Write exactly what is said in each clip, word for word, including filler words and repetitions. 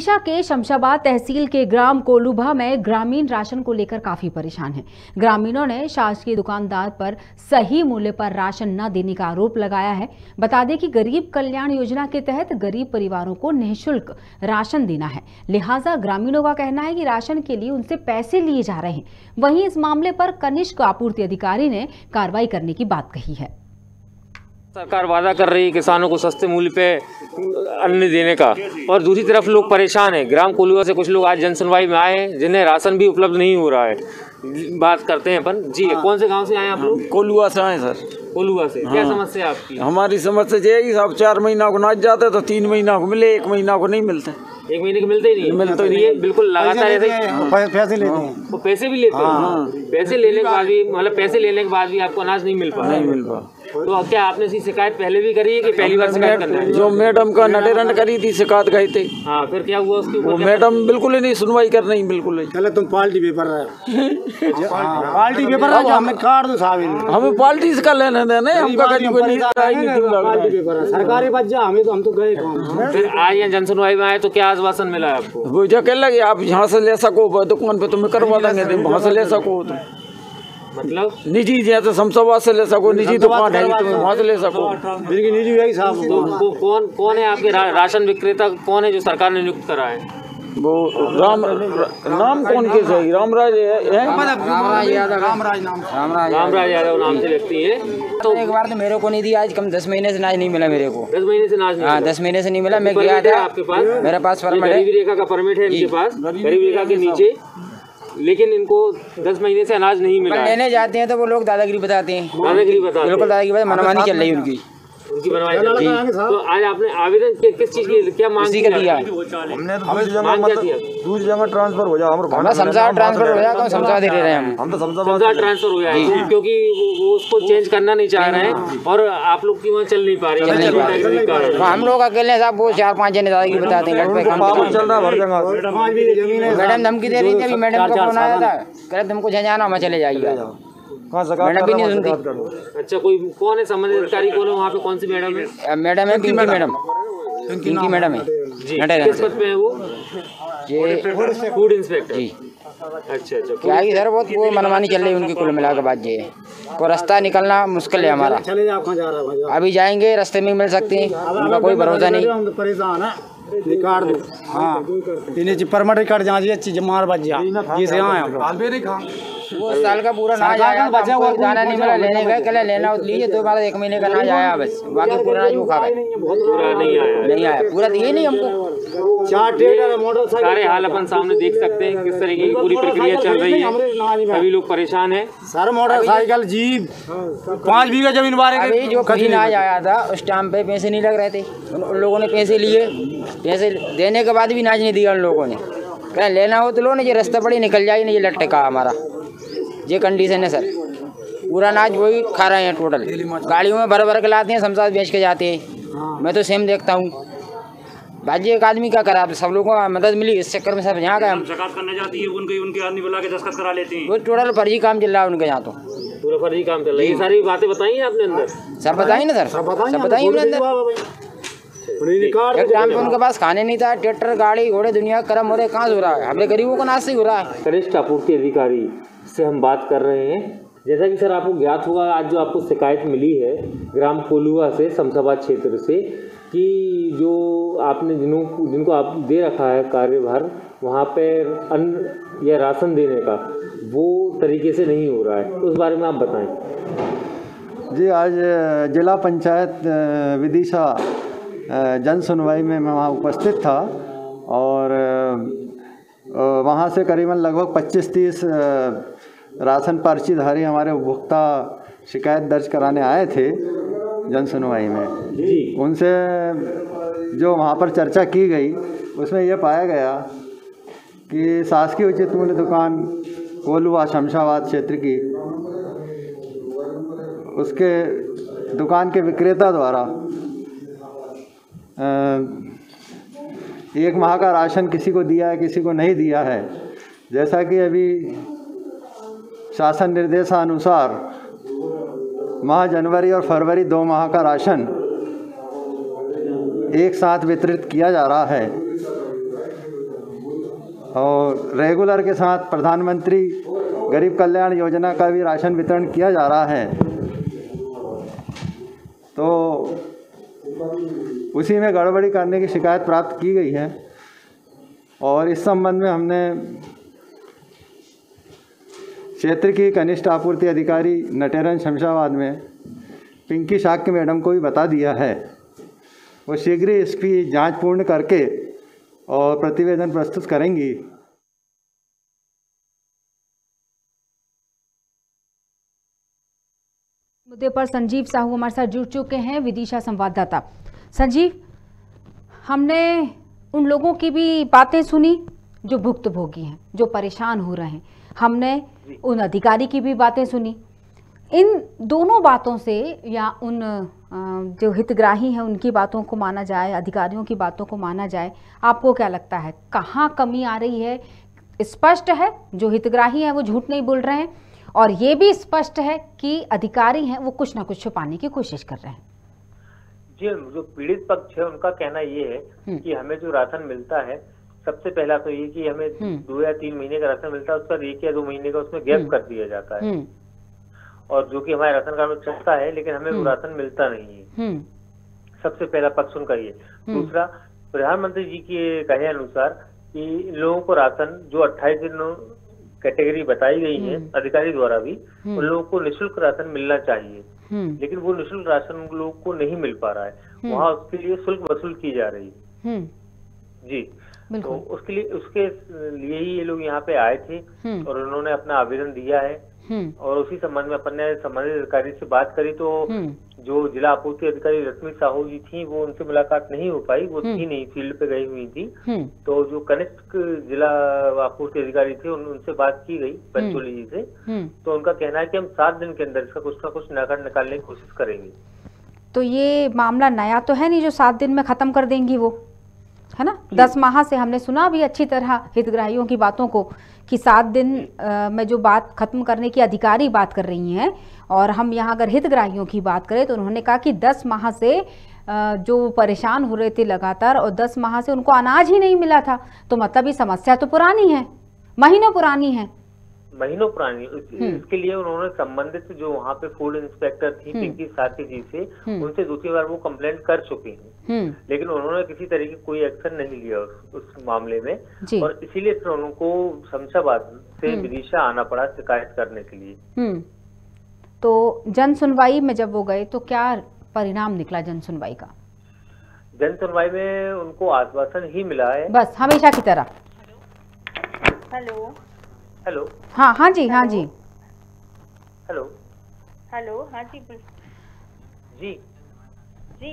ओडिशा के शमशाबाद तहसील के ग्राम कोलुभा में ग्रामीण राशन को लेकर काफी परेशान हैं। ग्रामीणों ने शासकीय दुकानदार पर सही मूल्य पर राशन न देने का आरोप लगाया है। बता दें कि गरीब कल्याण योजना के तहत गरीब परिवारों को निःशुल्क राशन देना है, लिहाजा ग्रामीणों का कहना है कि राशन के लिए उनसे पैसे लिए जा रहे हैं। वहीं इस मामले पर कनिष्क आपूर्ति अधिकारी ने कार्रवाई करने की बात कही है। सरकार वादा कर रही है किसानों को सस्ते मूल्य पे अन्न देने का, और दूसरी तरफ लोग परेशान हैं। ग्राम कोलुभा से कुछ लोग आज जन सुनवाई में आए हैं जिन्हें राशन भी उपलब्ध नहीं हो रहा है। बात करते हैं अपन जी। हाँ। कौन से गांव से आए आप लोग? कोलुभा से आए सर। कोलुभा से। हाँ। क्या समस्या है आपकी? हमारी समस्या यही साहब, चार महीना को नाच जाते तो तीन महीना को मिले, एक महीना को नहीं मिलते। एक महीने के मिलते ही नहीं मिलते ही नहीं बिल्कुल लगातार ऐसे पैसे लेते हैं। वो पैसे भी लेते हैं। पैसे लेने के बाद भी मतलब पैसे लेने के बाद भी आपको अनाज नहीं मिल पा नहीं मिल पा तो क्या आपने इसकी शिकायत पहले भी करी है कि पहली बार शिकायत करना है? जो मैडम का नटेरन करी थी, शिकायत गई थी। हाँ, फिर क्या हुआ उसके ऊपर? मैडम बिल्कुल ही नहीं सुनवाई कर रही, बिल्कुल ही। चले तुम पार्टी पेपर रहे पार्टी पेपर रहे हमें काट दो साहब। हमें पार्टी से कर लेने देने, हमका कभी कोई नहीं पार्टी पेपर सरकारी बच जा, हमें तो हम तो गए काम। फिर आज यहाँ जन सुनवाई में आए तो क्या आश्वासन मिला आपको? वो जो कह लगे आप यहाँ से ले सको, दुकान पे तुम्हें करवा देंगे, वहाँ से ले सको तुम, मतलब निजी जैसे शमशाबाद से ले सको, निजी दुकान है तुम वहाँ से ले सको। निजी है साहब। तो कौन कौन है आपके रा, राशन विक्रेता कौन है जो सरकार ने नियुक्त करा है? वो राम नाम कौन के सही रामराज है, रामराज यादव। रामराज नाम रामराज यादव नाम से व्यक्ति है। तो एक बार तो मेरे को नहीं दिया, आज कम दस महीने से अनाज नहीं मिला मेरे को। दस महीने से अनाज? हाँ, दस महीने से नहीं मिला। मैं गया था, आपके पास? मेरे पास परमिट है, गरीबी रेखा का परमिट है इनके पास, गरीबी रेखा के नीचे, लेकिन इनको दस महीने से अनाज नहीं मिला। लेने जाते हैं तो वो लोग दादागिरी बताते हैं। दादागिरी बताते हैं बिल्कुल दादागिरी बताते, मनमानी चल रही है उनकी उनकी बनवाई चल रही है। तो आज आपने आवेदन किस चीज के लिए क्या मांग किया? हमने दूसरी जगह ट्रांसफर हो जाए, हमारा शमशाबाद ट्रांसफर हो जाए, शमशाबाद दे रहे हैं हम तो शमशाबाद ट्रांसफर हो जाए, क्योंकि वो उसको चेंज करना नहीं चाह रहे हैं और आप लोग की वहाँ चल नहीं पा रही है। हम लोग अकेले साहब वो चार पाँच जने दादागिरी बताते हैं। मैडम धमकी दे रही थी, अभी मैडम का फोन आया था, कह तुमको जाना मैं चले जाइएगा। मैडम भी नहीं सुनती। अच्छा, कोई कौन है संबंधित अधिकारी कौन है वहाँ पे? कौन सी मैडम है? मैडम है पिंकी मैडम, पिंकी मैडम है। किस पद पे है वो? ये फूड इंस्पेक्टर जी। अच्छा अच्छा। क्या है सर, बहुत वो मनमानी चल रही है उनकी, कुल मिला के बात ये है। को रास्ता निकलना मुश्किल है हमारा। अभी जाएंगे रास्ते में मिल सकते हैं, उनका कोई भरोसा नहीं। परेशान है निकाल दो। हाँ, इन्हें परमिट काट जा अच्छी मार बच जा जिसे यहाँ वो साल का पूरा नाज आया, बचा हुआ दाना नहीं मिला, लेने गए कल लेना लीजिए तो बारह एक महीने का नाज आया, बस बाकी पूरा नाज वो खा गए। पूरा नहीं आया नहीं आया पूरा दिए नहीं हमको। चार ट्रेलर मोटरसाइकिल सारे हाल अपन सामने देख सकते हैं किस तरीके की पूरी प्रक्रिया चल रही है। सभी लोग परेशान हैं। सर मोटरसाइकिल जीप पाँच बीघा जमीन बारे अभी जो कभी नाज आया था उस टाइम पे पैसे नहीं लग रहे थे, उन लोगों ने पैसे लिए, पैसे देने के बाद भी नाज नहीं दिया उन लोगों ने। कहें लेना हो तो लो, नहीं ये रास्ता पड़ी निकल जाए, नहीं ये लट्टे का हमारा ये कंडीशन है सर। पूरा नाज वही खा रहे हैं टोटल, गाड़ियों में भर भर के लाते हैं, शमशाबाद बेच के जाते हैं। मैं तो सेम देखता हूँ भाजी, एक आदमी क्या करा, सब लोगों को मदद मिली, इस चक्कर में सब यहाँ गए। शिकायत करने जाती है उनके उनके आदमी बुला के दस्तखत करा लेते हैं। वो टोटल फर्जी काम चल रहा है उनके यहाँ, तो पूरा फर्जी काम चल रहा है। ये सारी बातें बताई हैं आपने अंदर? सब बताइए ना सर, सब बताइए अंदर। एक टाइम पे उनके पास खाने नहीं था, ट्रैक्टर गाड़ी घोड़े दुनिया कर्म हो रहे, कहाँ हो रहा है, हमारे गरीबों को नाश ही हो रहा है। कनिष्क आपूर्ति अधिकारी से हम बात कर रहे हैं। जैसा कि सर आपको ज्ञात होगा, आज जो आपको शिकायत मिली है ग्राम कोलुभा से, शमशाबाद क्षेत्र से, कि जो आपने जिन्हों जिनको आप दे रखा है कार्यभार, वहाँ पे अन्न या राशन देने का वो तरीके से नहीं हो रहा है, तो उस बारे में आप बताएं। जी, आज जिला पंचायत विदिशा जन सुनवाई में मैं वहाँ उपस्थित था और वहाँ से करीबन लगभग पच्चीस तीस राशन पर्चीधारी हमारे उपभोक्ता शिकायत दर्ज कराने आए थे जन सुनवाई में। उनसे जो वहाँ पर चर्चा की गई उसमें यह पाया गया कि शासकीय उचित मूल्य दुकान कोलुभा शमशाबाद क्षेत्र की, उसके दुकान के विक्रेता द्वारा एक माह का राशन किसी को दिया है, किसी को नहीं दिया है। जैसा कि अभी शासन निर्देशानुसार माह जनवरी और फरवरी दो माह का राशन एक साथ वितरित किया जा रहा है। और रेगुलर के साथ प्रधानमंत्री गरीब कल्याण योजना का भी राशन वितरण किया जा रहा है। तो उसी में गड़बड़ी करने की शिकायत प्राप्त की गई है और इस संबंध में हमने क्षेत्र की कनिष्ठ आपूर्ति अधिकारी नटेरन शमशाबाद में पिंकी शाक्य मैडम को भी बता दिया है। वो शीघ्र ही इसकी जांच पूर्ण करके और प्रतिवेदन प्रस्तुत करेंगी। मुद्दे पर संजीव साहू हमारे साथ जुड़ चुके हैं, विदिशा संवाददाता। संजीव, हमने उन लोगों की भी बातें सुनी जो भुक्तभोगी हैं, जो परेशान हो रहे हैं, हमने उन अधिकारी की भी बातें सुनी। इन दोनों बातों से या उन जो हितग्राही हैं उनकी बातों को माना जाए, अधिकारियों की बातों को माना जाए, आपको क्या लगता है कहाँ कमी आ रही है? स्पष्ट है जो हितग्राही हैं वो झूठ नहीं बोल रहे हैं और ये भी स्पष्ट है कि अधिकारी हैं वो कुछ ना कुछ छुपाने की कोशिश कर रहे हैं। जी, जो पीड़ित पक्ष है उनका कहना ये है कि हमें जो राशन मिलता है, सबसे पहला तो ये कि हमें दो या तीन महीने का राशन मिलता है, उसका एक या दो महीने का उसमें गैप कर दिया जाता है और जो कि हमारे राशन कार्ड में चलता है लेकिन हमें वो राशन मिलता नहीं है। सबसे पहला पक्ष उनका ये। दूसरा, प्रधानमंत्री जी के कहे अनुसार कि इन लोगों को राशन जो अट्ठाईस दिन कैटेगरी बताई गई है अधिकारी द्वारा भी, उन लोगों को निःशुल्क राशन मिलना चाहिए, लेकिन वो निःशुल्क राशन उन लोगों को नहीं मिल पा रहा है। वहाँ उसके लिए शुल्क वसूल की जा रही है। जी, तो उसके लिए उसके लिए ही ये लोग यहाँ पे आए थे और उन्होंने अपना आवेदन दिया है और उसी संबंध में अपन ने संबंधित अधिकारी से बात करी तो जो जिला आपूर्ति अधिकारी रश्मि साहू जी थी वो उनसे मुलाकात नहीं हो पाई, वो थी नहीं, फील्ड पे गई हुई थी। तो जो कनिष्ठ जिला आपूर्ति अधिकारी थे उन, उनसे बात की गई पंचोली जी से, तो उनका कहना है कि हम सात दिन के अंदर इसका कुछ ना कुछ नगर निकालने की कोशिश करेंगे। तो ये मामला नया तो है नहीं जो सात दिन में खत्म कर देंगी वो, है ना? दस माह से हमने सुना भी अच्छी तरह हितग्राहियों की बातों को कि सात दिन आ, में जो बात खत्म करने की अधिकारी बात कर रही हैं और हम यहाँ अगर हितग्राहियों की बात करें तो उन्होंने कहा कि दस माह से आ, जो परेशान हो रहे थे लगातार और दस माह से उनको अनाज ही नहीं मिला था, तो मतलब ये समस्या तो पुरानी है, महीनों पुरानी है। महीनों पुरानी। इसके लिए उन्होंने संबंधित जो वहाँ पे फूड इंस्पेक्टर थी पिंकी साथी जी से, उनसे दो तीन बार वो कंप्लेंट कर चुके हैं, लेकिन उन्होंने किसी तरह की कोई एक्शन नहीं लिया उस, उस मामले में, और इसीलिए फिर उनको शमशाबाद से विदिशा आना पड़ा शिकायत करने के लिए। तो जन सुनवाई में जब वो गए तो क्या परिणाम निकला जन सुनवाई का? जन सुनवाई में उनको आश्वासन ही मिला है, बस हमेशा की तरह। हेलो हेलो हाँ हाँ जी हाँ जी हेलो हेलो हाँ जी जी जी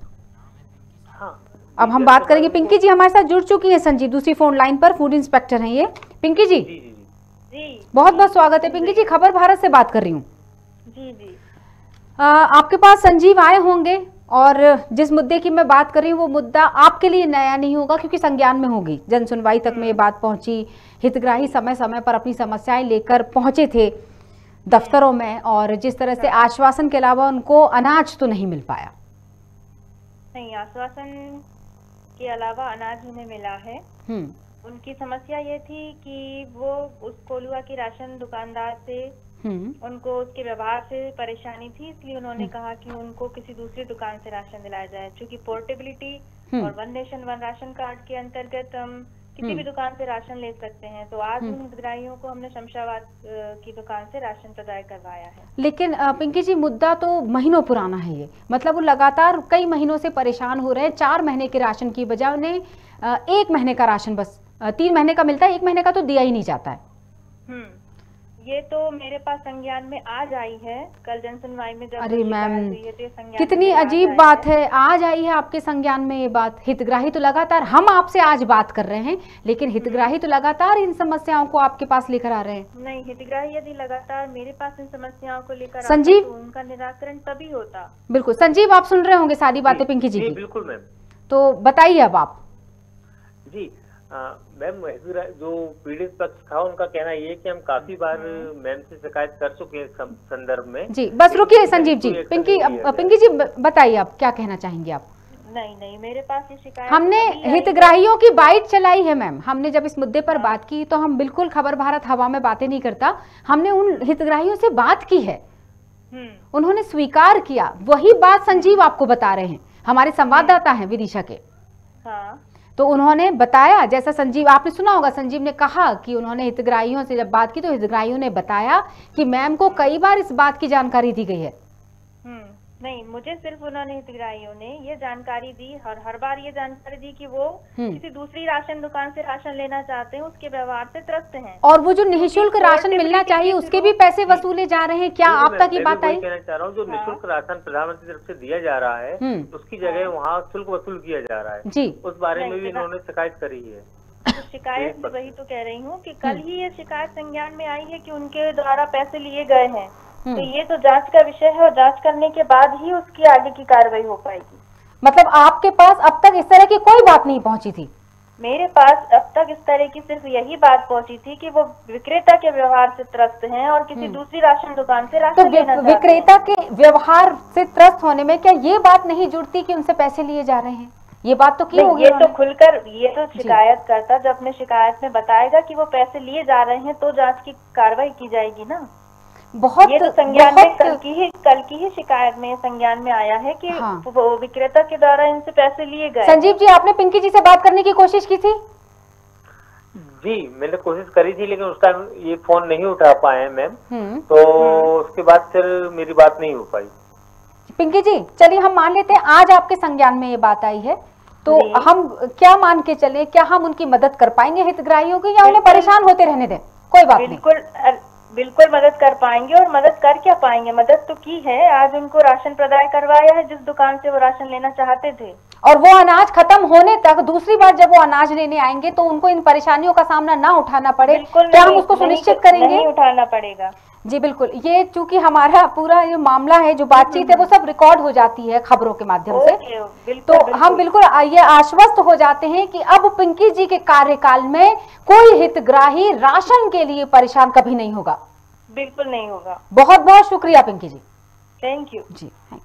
हाँ। अब हम बात करेंगे, पिंकी जी हमारे साथ जुड़ चुकी हैं संजीव दूसरी फोन लाइन पर, फूड इंस्पेक्टर हैं ये। पिंकी जी जी जी जी बहुत बहुत स्वागत है। पिंकी जी खबर भारत से बात कर रही हूँ। जी जी आ, आपके पास संजीव आए होंगे और जिस मुद्दे की मैं बात कर रही हूँ वो मुद्दा आपके लिए नया नहीं होगा क्योंकि संज्ञान में होगी, जन सुनवाई तक में ये बात पहुंची, हितग्राही समय समय पर अपनी समस्याएं लेकर पहुंचे थे दफ्तरों में और जिस तरह से आश्वासन के अलावा उनको अनाज तो नहीं मिल पाया। नहीं, आश्वासन के अलावा अनाज उन्हें मिला है। उनकी समस्या ये थी कि वो उस कोलुआ की राशन दुकानदार से उनको उसके व्यवहार से परेशानी थी, इसलिए उन्होंने कहा कि उनको किसी दूसरी दुकान से राशन दिलाया जाए। क्योंकि पोर्टेबिलिटी और one nation one ration card के अंतर्गत हम किसी भी दुकान से राशन ले सकते हैं। तो आज उन हितग्राहियों को हमने शमशाबाद की दुकान से राशन प्रदाय करवाया है। लेकिन पिंकी जी मुद्दा तो महीनों पुराना है ये, मतलब वो लगातार कई महीनों से परेशान हो रहे हैं। चार महीने के राशन की बजाय उन्हें एक महीने का राशन बस तीन महीने का मिलता है, एक महीने का तो दिया ही नहीं जाता है। हम्म ये तो मेरे पास संज्ञान में आज आई है, कल जन सुनवाई में जब अरे मैम कितनी अजीब बात है, आज आई है आपके संज्ञान में ये बात। हितग्राही तो लगातार, हम आपसे आज बात कर रहे हैं लेकिन हितग्राही तो लगातार इन समस्याओं को आपके पास लेकर आ रहे हैं। नहीं, हितग्राही यदि लगातार मेरे पास इन समस्याओं को लेकर संजीव तो उनका निराकरण तभी होता। बिल्कुल संजीव, आप सुन रहे होंगे सारी बातें पिंकी जी की। बिल्कुल मैम। तो बताइए अब आप। जी मैम, जो पीड़ित पक्ष था उनका कहना ये है कि हम काफी बार मैम से शिकायत कर चुके हैं संदर्भ में। जी बस रुकिए संजीव जी, पिंकी पिंकी जी बताइए आप क्या कहना चाहेंगे आप। नहीं नहीं, मेरे पास ये शिकायत हमने अभी आई हितग्राहियों की बाइट चलाई है मैम। हमने जब इस मुद्दे पर बात की तो हम बिल्कुल खबर भारत हवा में बातें नहीं करता, हमने उन हितग्राहियों से बात की है, हम्म, उन्होंने स्वीकार किया। वही बात संजीव आपको बता रहे हैं, हमारे संवाददाता हैं विदिशा के। हाँ तो उन्होंने बताया, जैसा संजीव आपने सुना होगा, संजीव ने कहा कि उन्होंने हितग्राहियों से जब बात की तो हितग्राहियों ने बताया कि मैम को कई बार इस बात की जानकारी दी गई है। हम्म, नहीं, मुझे सिर्फ उन्होंने हितग्राहियों ने ये जानकारी दी, हर हर बार ये जानकारी दी कि वो किसी दूसरी राशन दुकान से राशन लेना चाहते हैं, उसके व्यवहार से त्रस्त हैं। और वो जो निःशुल्क राशन मिलना चाहिए उसके भी पैसे वसूले जा रहे हैं, क्या आप तक ये बात आई? कहना चाह रहा हूँ, जो निःशुल्क राशन प्रधानमंत्री की तरफ से दिया जा रहा है उसकी जगह वहाँ शुल्क वसूल किया जा रहा है जी, उस बारे में भी इन्होंने शिकायत करी है। तो शिकायत वही तो कह रही हूँ कि कल ही ये शिकायत संज्ञान में आई है कि उनके द्वारा पैसे लिए गए हैं, तो ये तो जांच का विषय है और जांच करने के बाद ही उसकी आगे की कार्रवाई हो पाएगी। मतलब आपके पास अब तक इस तरह की कोई बात नहीं पहुंची थी? मेरे पास अब तक इस तरह की सिर्फ यही बात पहुंची थी कि वो विक्रेता के व्यवहार से त्रस्त हैं और किसी दूसरी राशन दुकान से राशन तो लेना चाहते हैं। विक्रेता के व्यवहार से त्रस्त होने में क्या ये बात नहीं जुड़ती कि उनसे पैसे लिए जा रहे हैं? ये बात तो की होगी। ये तो खुलकर, ये तो शिकायत करता जब अपने शिकायत में बताएगा कि वो पैसे लिए जा रहे हैं तो जांच की कार्रवाई की जाएगी ना। बहुत ये तो संज्ञान में कल की ही कल की ही शिकायत में संज्ञान में आया है कि हाँ। वो विक्रेता के द्वारा इनसे पैसे लिए गए। संजीव जी, आपने पिंकी जी से बात करने की कोशिश की थी? जी, मैंने कोशिश करी थी लेकिन उस टाइम ये फोन नहीं उठा पाए मैम, तो उसके बाद फिर मेरी बात नहीं हो पाई। पिंकी जी, चलिए हम मान लेते हैं आज आपके संज्ञान में ये बात आई है, तो हम क्या मान के चले, क्या हम उनकी मदद कर पाएंगे हितग्राहियों की, या उन्हें परेशान होते रहने दें? कोई बात नहीं, बिल्कुल बिल्कुल मदद कर पाएंगे। और मदद कर क्या पाएंगे, मदद तो की है, आज उनको राशन प्रदाय करवाया है जिस दुकान से वो राशन लेना चाहते थे। और वो अनाज खत्म होने तक दूसरी बार जब वो अनाज लेने आएंगे तो उनको इन परेशानियों का सामना ना उठाना पड़े, क्या हम उसको सुनिश्चित करेंगे? नहीं उठाना पड़ेगा जी बिल्कुल। ये चूंकि हमारा पूरा ये मामला है, जो बातचीत है वो सब रिकॉर्ड हो जाती है खबरों के माध्यम से, तो हम बिल्कुल ये आश्वस्त हो जाते हैं कि अब पिंकी जी के कार्यकाल में कोई हितग्राही राशन के लिए परेशान कभी नहीं होगा। बिल्कुल नहीं होगा। बहुत बहुत शुक्रिया पिंकी जी। थैंक यू जी, थैंक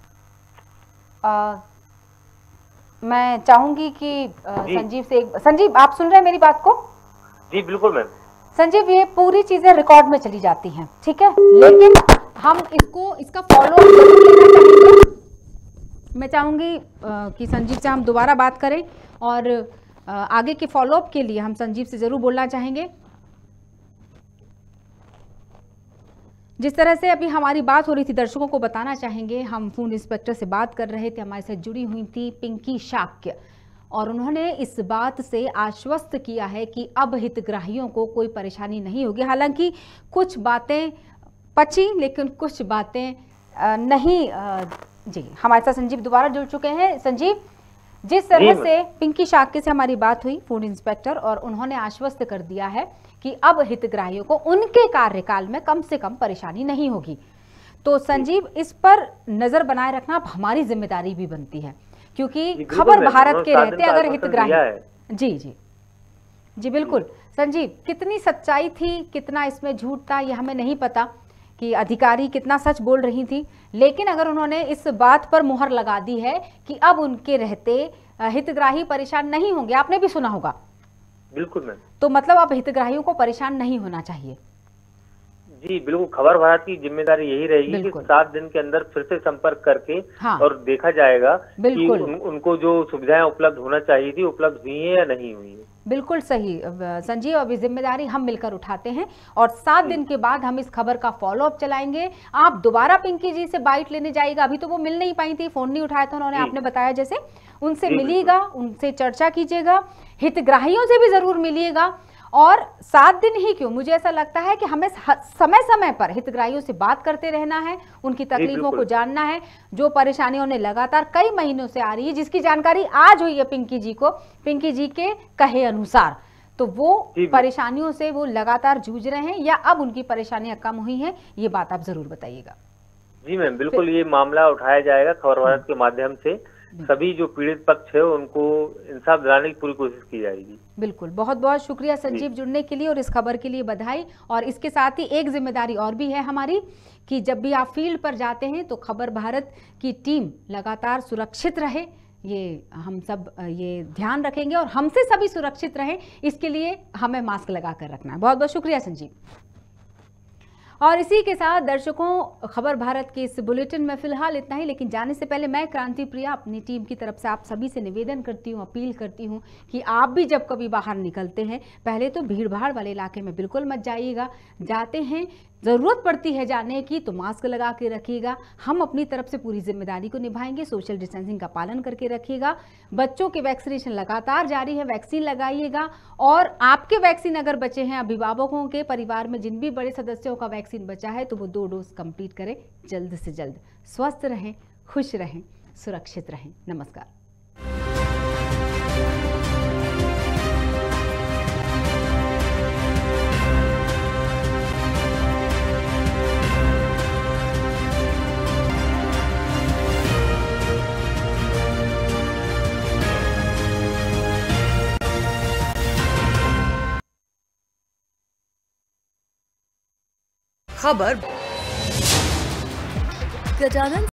यू। मैं चाहूंगी कि आ, संजीव से एक, संजीव आप सुन रहे हैं मेरी बात को? जी बिल्कुल मैम। संजीव, ये पूरी चीजें रिकॉर्ड में चली जाती हैं, ठीक है, लेकिन हम इसको इसका फॉलो अप जरूर लेना चाहेंगे। मैं चाहूंगी कि संजीव से हम दोबारा बात करें और आ, आगे के फॉलो अप के लिए हम संजीव से जरूर बोलना चाहेंगे। जिस तरह से अभी हमारी बात हो रही थी, दर्शकों को बताना चाहेंगे, हम फूड इंस्पेक्टर से बात कर रहे थे, हमारे साथ जुड़ी हुई थी पिंकी शाक्य, और उन्होंने इस बात से आश्वस्त किया है कि अब हितग्राहियों को कोई परेशानी नहीं होगी। हालांकि कुछ बातें पची लेकिन कुछ बातें नहीं। जी, हमारे साथ संजीव दोबारा जुड़ चुके हैं। संजीव, जिस तरह से पिंकी शाक्य से हमारी बात हुई, फूड इंस्पेक्टर, और उन्होंने आश्वस्त कर दिया है कि अब हितग्राहियों को उनके कार्यकाल में कम से कम परेशानी नहीं होगी, तो संजीव इस पर नजर बनाए रखना अब हमारी जिम्मेदारी भी बनती है, क्योंकि खबर भारत के रहते अगर हितग्राही। जी जी जी बिल्कुल। संजीव, कितनी सच्चाई थी, कितना इसमें झूठ था, ये हमें नहीं पता कि अधिकारी कितना सच बोल रही थी, लेकिन अगर उन्होंने इस बात पर मुहर लगा दी है कि अब उनके रहते हितग्राही परेशान नहीं होंगे, आपने भी सुना होगा। बिल्कुल मैम। तो मतलब अब हितग्राहियों को परेशान नहीं होना चाहिए। जी बिल्कुल, खबर भारत की जिम्मेदारी यही रहेगी कि सात दिन के अंदर फिर से संपर्क करके हाँ। और देखा जाएगा कि उन, उनको जो सुविधाएं उपलब्ध होना चाहिए थी उपलब्ध हुई है या नहीं हुई है। बिल्कुल सही संजीव, अभी जिम्मेदारी हम मिलकर उठाते हैं और सात दिन के बाद हम इस खबर का फॉलो अप चलाएंगे। आप दोबारा पिंकी जी से बाइट लेने जाइएगा, अभी तो वो मिल नहीं पाई थी, फोन नहीं उठाया था उन्होंने, आपने बताया जैसे, उनसे मिलिएगा, उनसे चर्चा कीजिएगा, हितग्राहियों से भी जरूर मिलिएगा, और सात दिन ही क्यों, मुझे ऐसा लगता है कि हमें समय समय पर हितग्राहियों से बात करते रहना है, उनकी तकलीफों को जानना है, जो परेशानियों ने लगातार कई महीनों से आ रही है, जिसकी जानकारी आज हुई है पिंकी जी को, पिंकी जी के कहे अनुसार, तो वो परेशानियों से वो लगातार जूझ रहे हैं या अब उनकी परेशानियां कम हुई हैं, ये बात आप जरूर बताइएगा। जी मैम, बिल्कुल ये मामला उठाया जाएगा खबर भारत के माध्यम से, सभी जो पीड़ित पक्ष है उनको इंसाफ दिलाने की पूरी कोशिश की जाएगी। बिल्कुल, बहुत बहुत शुक्रिया संजीव जुड़ने के लिए और इस खबर के लिए बधाई। और इसके साथ ही एक जिम्मेदारी और भी है हमारी कि जब भी आप फील्ड पर जाते हैं तो खबर भारत की टीम लगातार सुरक्षित रहे, ये हम सब ये ध्यान रखेंगे और हमसे सभी सुरक्षित रहें, इसके लिए हमें मास्क लगा कर रखना है। बहुत बहुत शुक्रिया संजीव। और इसी के साथ दर्शकों, खबर भारत के इस बुलेटिन में फिलहाल इतना ही, लेकिन जाने से पहले मैं क्रांति प्रिया अपनी टीम की तरफ से आप सभी से निवेदन करती हूँ, अपील करती हूँ कि आप भी जब कभी बाहर निकलते हैं पहले तो भीड़ भाड़ वाले इलाके में बिल्कुल मत जाइएगा। जाते हैं, ज़रूरत पड़ती है जाने की तो मास्क लगा के रखिएगा। हम अपनी तरफ से पूरी जिम्मेदारी को निभाएंगे, सोशल डिस्टेंसिंग का पालन करके रखिएगा। बच्चों के वैक्सीनेशन लगातार जारी है, वैक्सीन लगाइएगा। और आपके वैक्सीन अगर बचे हैं, अभिभावकों के परिवार में जिन भी बड़े सदस्यों का वैक्सीन बचा है तो वो दो डोज कंप्लीट करें जल्द से जल्द। स्वस्थ रहें, खुश रहें, सुरक्षित रहें। नमस्कार। खबर गजानन